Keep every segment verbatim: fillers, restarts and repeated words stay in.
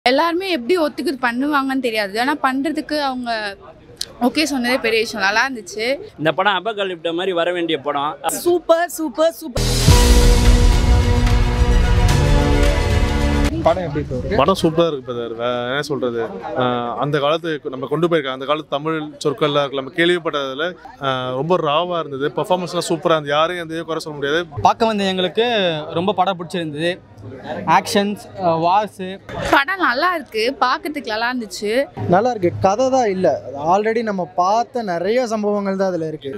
எல்லாருமே எப்படி ஒத்துக்கு பண்ணுவாங்கன்னு தெரியாது. ஆனா பண்றதுக்கு அவங்க ஓகே சொன்னதே பெரிய விஷயம். நல்லா இருந்துச்சு. இந்த படம் அபகலிப்ட மாதிரி வர வேண்டிய படம். Super super super. படம் எப்படி இருக்கு? படம் சூப்பராக இருக்கு பிரதர். என்ன சொல்றது, அந்த காலத்து நம்ம கொண்டு போயிருக்காங்க. அந்த காலத்து தமிழ் சொற்கள்லாம் இருக்கு, நம்ம கேள்விப்பட்டதில் ரொம்ப ராவாக இருந்தது. பர்ஃபார்மன்ஸ்லாம் சூப்பராக இருந்தது. யாரையும் எந்த குறை சொல்ல முடியாது. பார்க்க வந்த எங்களுக்கு ரொம்ப படம் பிடிச்சிருந்தது. ஆக்ஷன்ஸ், வார்ஸு, படம் நல்லா இருக்கு, பார்க்கறதுக்கு நல்லா இருந்துச்சு. நல்லா இருக்கு. கதை தான் இல்லை, ஆல்ரெடி நம்ம பார்த்த நிறைய சம்பவங்கள் தான் அதில் இருக்கு.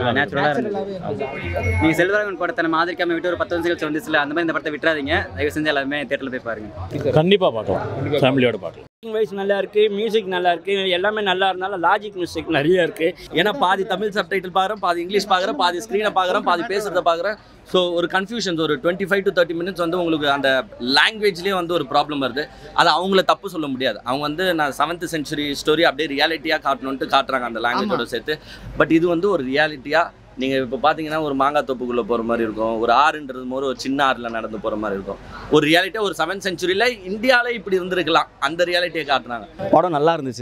நீங்க செல்வராகவன் படத்தை நம்ம ஆதரிக்காம விட்டு ஒரு பத்து வருஷம் கழிச்சு வந்துச்சுல, அந்த மாதிரி இந்த படத்தை விட்டுறாதீங்க. தயவு செஞ்சு எல்லாருமே தியேட்டர்ல போய் பாருங்க. கண்டிப்பாக பார்க்கலாம், ஃபேமிலியோட பார்க்கலாம். வைஸ் நல்லா இருக்கு, மியூசிக் நல்லா இருக்கு, எல்லாமே நல்லா இருந்தாலும் லாஜிக் மிஸ்டேக் நிறைய இருக்கு. ஏன்னா பாதி தமிழ் சப்டைட்டில் பார்க்குறேன், பாதி இங்கிலீஷ் பார்க்குறேன், பாதி ஸ்க்ரீனை பார்க்குறேன், பாதி பேசுறதை பார்க்குறேன். ஸோ ஒரு கன்ஃபியூஷன்ஸ், ஒரு twenty five to thirty minutes வந்து உங்களுக்கு அந்த லாங்குவேஜ்லேயே வந்து ஒரு ப்ராப்ளம் வருது. அது அவங்கள தப்பு சொல்ல முடியாது. அவங்க வந்து நான் செவன்த் சென்ச்சுரி ஸ்டோரி அப்படியே ரியாலிட்டியாக காட்டணுன்ட்டு காட்டுறாங்க அந்த லாங்குவேஜோட சேர்த்து. பட் இது வந்து ஒரு ரியாலிட்டியாக நீங்கள் இப்போ பார்த்தீங்கன்னா ஒரு மாங்காய் தோப்புக்குள்ளே போகிற மாதிரி இருக்கும். ஒரு ஆறுன்றது போது ஒரு சின்ன ஆறில் நடந்து போகிற மாதிரி இருக்கும். ஒரு ரியாலிட்டியாக ஒரு செவன்த் சென்ச்சுரியில் இந்தியாவில் இப்படி இருந்திருக்கலாம், அந்த ரியாலிட்டியை காட்டுறாங்க. படம் நல்லா இருந்துச்சு.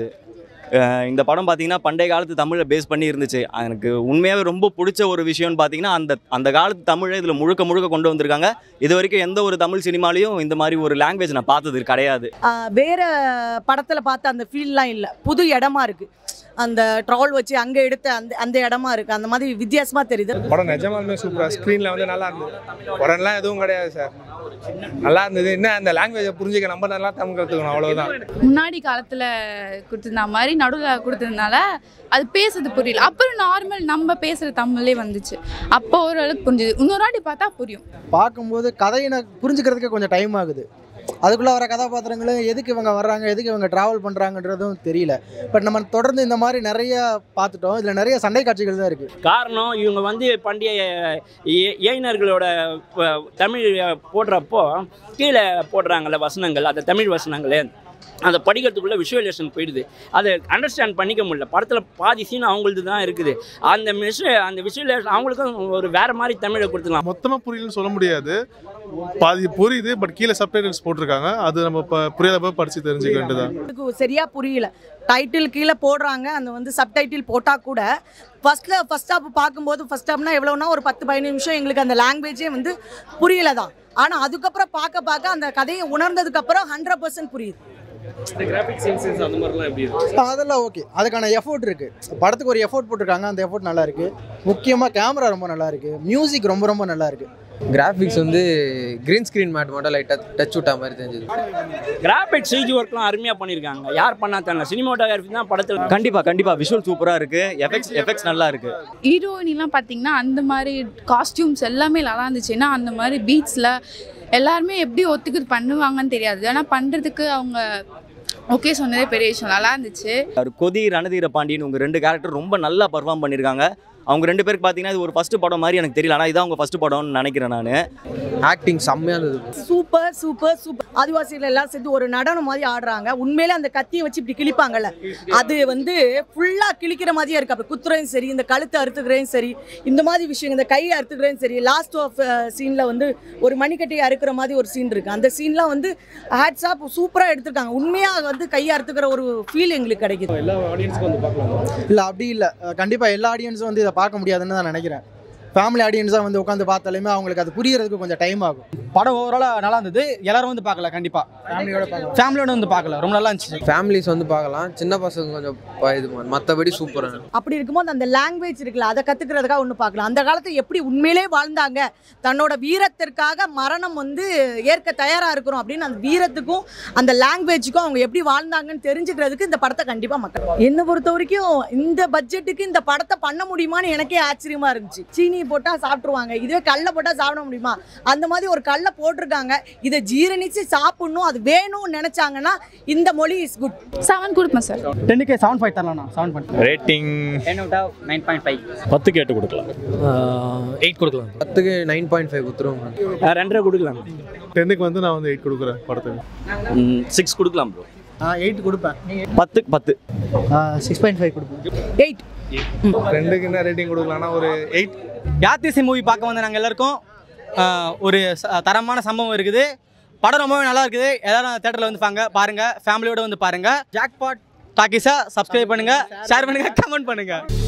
இந்த படம் பார்த்தீங்கன்னா பண்டைய காலத்து தமிழை பேஸ் பண்ணி இருந்துச்சு. எனக்கு உண்மையாகவே ரொம்ப பிடிச்ச ஒரு விஷயம்னு பார்த்தீங்கன்னா அந்த அந்த காலத்து தமிழை இதில் முழுக்க முழுக்க கொண்டு வந்திருக்காங்க. இது வரைக்கும் எந்த ஒரு தமிழ் சினிமாலையும் இந்த மாதிரி ஒரு லாங்குவேஜ் நான் பார்த்தது கிடையாது. வேற படத்தில் பார்த்த அந்த ஃபீல்லாம் இல்லை, புது இடமா இருக்கு. அந்த ட்ராவல் வச்சு அங்கே எடுத்த அந்த அந்த இடமா இருக்கு, அந்த மாதிரி வித்தியாசமா தெரியுது. படம் நிஜமாலுமே சூப்பராக, ஸ்க்ரீனில் வந்து நல்லா இருந்தது. உடனெலாம் எதுவும் கிடையாது சார், நல்லா இருந்தது. என்ன அந்த லாங்குவேஜை புரிஞ்சுக்க நம்ம நல்லா தமிழ் கற்றுக்கணும், அவ்வளோதான். முன்னாடி காலத்துல கொடுத்திருந்த மாதிரி நடுவில் கொடுத்ததுனால அது பேசுறது புரியல. அப்புறம் நார்மல் நம்ம பேசுற தமிழ்லே வந்துச்சு. அப்போ ஓரளவுக்கு புரிஞ்சுது. இன்னொரு வாட்டி பார்த்தா புரியும். பார்க்கும்போது கதையை புரிஞ்சுக்கிறதுக்கு கொஞ்சம் டைம் ஆகுது. அதுக்குள்ளே வர கதாபாத்திரங்களும் எதுக்கு இவங்க வர்றாங்க, எதுக்கு இவங்க ட்ராவல் பண்ணுறாங்கன்றதும் தெரியல. பட் நம்ம தொடர்ந்து இந்த மாதிரி நிறைய பார்த்துட்டோம். இதில் நிறைய சண்டை காட்சிகள் தான் இருக்குது. காரணம் இவங்க வந்து பண்டைய இளைஞர்களோட தமிழ் போடுறப்போ கீழே போடுறாங்கல்ல வசனங்கள், அந்த தமிழ் வசனங்கள் அதை படிக்கிறதுக்குள்ளே விஷுவலேஷன் போயிடுது. அதை அண்டர்ஸ்டாண்ட் பண்ணிக்க முடியல. படத்தில் பாதி சீன் அவங்களது தான் இருக்குது. அந்த விஷ அந்த விஷுவலேஷன் அவங்களுக்கும் ஒரு வேறு மாதிரி தமிழை கொடுத்துக்கலாம். மொத்தமாக புரியலன்னு சொல்ல முடியாது, பாதி புரியுது. பட் கீழே சப்டைட்டில்ஸ் போட்டிருக்காங்க, அது நம்ம புரியாதப்ப படித்து தெரிஞ்சுக்க வேண்டியதான். சரியா புரியல. டைட்டில் கீழே போடுறாங்க, அந்த வந்து சப்டைட்டில் போட்டால் கூட ஃபர்ஸ்ட்ல ஃபர்ஸ்ட் ஹாப் பார்க்கும்போது ஃபர்ஸ்ட் ஹாப்னா எவ்வளோனா ஒரு பத்து பதினஞ்சு நிமிஷம் எங்களுக்கு அந்த லாங்குவேஜே வந்து புரியல தான். ஆனால் அதுக்கப்புறம் பார்க்க பார்க்க அந்த கதையை உணர்ந்ததுக்கப்புறம் ஹண்ட்ரட் பர்சன்ட் புரியுது. அதெல்லாம் ஓகே, அதுக்கான எஃபோர்ட் இருக்கு. படத்துக்கு ஒரு எஃபோர்ட் போட்டிருக்காங்க, அந்த எஃபோர்ட் நல்லா இருக்கு. முக்கியமாக கேமரா ரொம்ப நல்லா இருக்கு, மியூசிக் ரொம்ப ரொம்ப நல்லா இருக்கு. கிராஃபிக்ஸ் வந்து கிரீன் ஸ்க்ரீன் மேட் மட்டும் லைட்டாக டச் விட்டா மாதிரி தெரிஞ்சது. கிராஃபிக்ஸ் சிஜி ஒர்க்லாம் அருமையாக பண்ணியிருக்காங்க. யார் பண்ணா தெரியல, சினிமாட்டோகிராஃபி தான் படத்தில். கண்டிப்பாக கண்டிப்பாக விஷுவல் சூப்பராக இருக்குது. எஃபெக்ட்ஸ் எஃபெக்ட்ஸ் நல்லா இருக்குது. ஹீரோயின்லாம் பார்த்தீங்கன்னா அந்த மாதிரி காஸ்டியூம்ஸ் எல்லாமே நல்லா இருந்துச்சு. ஏன்னா அந்த மாதிரி பீட்ஸில் எல்லாருமே எப்படி ஒத்துக்கு பண்ணுவாங்கன்னு தெரியாது. ஆனால் பண்ணுறதுக்கு அவங்க ஓகே சொன்னதே பெரிய விஷயம். நல்லா இருந்துச்சு. கொதி, ரணதீர பாண்டியன் உங்கள் ரெண்டு கேரக்டர் ரொம்ப நல்லா பர்ஃபார்ம் பண்ணியிருக்காங்க. அவங்க ரெண்டு பேருக்கு பார்த்தீங்கன்னா இது ஒரு ஃபர்ஸ்ட் படம் மாதிரி எனக்கு தெரியல, ஆனால் இதான் அவங்க ஃபர்ஸ்ட் படம்னு நினைக்கிறேன் நான். ஆக்டிங் செம்மையாக இருந்தது. Super super super. ஆதிவாசிகள் எல்லாம் சேர்த்து ஒரு நடனம் மாதிரி ஆடுறாங்க. உண்மையிலே அந்த கத்தியை வச்சு இப்படி கிழிப்பாங்கல்ல, அது வந்து ஃபுல்லாக கிழிக்கிற மாதிரியே இருக்கு. அப்போ குத்துறையும் சரி, இந்த கழுத்தை அறுத்துக்கிறேயும் சரி, இந்த மாதிரி விஷயம், இந்த கையை அறுத்துக்கிறேயும் சரி. லாஸ்ட் ஆஃப் சீனில் வந்து ஒரு மணிக்கட்டையை அறுக்கிற மாதிரி ஒரு சீன் இருக்குது. அந்த சீன்லாம் வந்து ஹேட்ஸ் ஆஃப் சூப்பராக எடுத்திருக்காங்க. உண்மையாக வந்து கையை அறுத்துக்கிற ஒரு ஃபீல் எங்களுக்கு கிடைக்குது. எல்லா ஆடியன்ஸுக்கும் வந்து பார்க்கலாம். இல்லை அப்படி இல்லை, கண்டிப்பாக எல்லா ஆடியன்ஸும் வந்து இதை பார்க்க முடியாதுன்னு தான் நினைக்கிறேன். ஃபேமிலி ஆடியன்ஸாக வந்து உட்காந்து பார்த்தாலுமே அவங்களுக்கு அது புரியறதுக்கு கொஞ்சம் டைம் ஆகும். படம் ஓவராலாக நல்லா இருந்தது. எல்லாரும் வந்து பார்க்கல, கண்டிப்பாக ஃபேமிலியோட பார்க்கலாம். ஃபேமிலியோட வந்து பார்க்கல, ரொம்ப நல்லா இருந்துச்சு. ஃபேமிலிஸ் வந்து பார்க்கலாம், சின்ன பசங்க கொஞ்சம் இது மற்றபடி சூப்பராக. அப்படி இருக்கும்போது அந்த லாங்குவேஜ் இருக்குல்ல, அதை கற்றுக்கிறதுக்காக ஒன்று பார்க்கலாம். அந்த காலத்தை எப்படி உண்மையிலே வாழ்ந்தாங்க, தன்னோட வீரத்திற்காக மரணம் வந்து ஏற்க தயாராக இருக்கிறோம் அப்படின்னு அந்த வீரத்துக்கும் அந்த லாங்குவேஜுக்கும் அவங்க எப்படி வாழ்ந்தாங்கன்னு தெரிஞ்சுக்கிறதுக்கு இந்த படத்தை கண்டிப்பாக மக்கள். என்னை பொறுத்த வரைக்கும் இந்த பட்ஜெட்டுக்கு இந்த படத்தை பண்ண முடியுமான்னு எனக்கே ஆச்சரியமாக இருந்துச்சு. சீனி போட்டால் சாப்பிட்ருவாங்க, இதுவே கல்லை போட்டால் சாப்பிட முடியுமா? அந்த மாதிரி ஒரு கல்லை போட்டிருக்காங்க. இதை ஜீரணிச்சு சாப்பிடணும், அது வேணும்னு நினைச்சாங்கன்னா இந்த மொழி இஸ் குட். செவன் கொடுப்பேன் சார். டென்னுக்கு செவன் ஃபைவ் தரலாம். Seven point rating ten out of nine point five. பத்துக்கு எட்டு கொடுக்கலாம், எயிட் கொடுக்கலாம். பத்துக்கு நைன் பாயிண்ட் ஃபைவ் கொடுத்துருவோம். ரெண்டரை கொடுக்கலாம். டென்னுக்கு வந்து நான் வந்து எயிட் கொடுக்குறேன் படத்துக்கு. சிக்ஸ் கொடுக்கலாம் ப்ரோ. எயிட் கொடுப்பேன். பத்துக்கு பத்து. சிக்ஸ் பாயிண்ட் ஃபைவ் கொடுப்பேன். எயிட். ரெண்டுக்கு என்ன ரேட்டிங் கொடுக்கலாம்னா ஒரு எயிட். யாத்திசை மூவி பார்க்க வந்த நாங்கள் எல்லாருக்கும் ஒரு தரமான சம்பவம் இருக்குது. படம் ரொம்பவே நல்லா இருக்குது. எல்லாரும் தேட்டரில் வந்து பாங்க பாருங்கள், ஃபேமிலியோடு வந்து பாருங்கள். ஜாக்பாட் டாக்கீஸை சப்ஸ்கிரைப் பண்ணுங்கள், ஷேர் பண்ணுங்கள், கமெண்ட் பண்ணுங்கள்.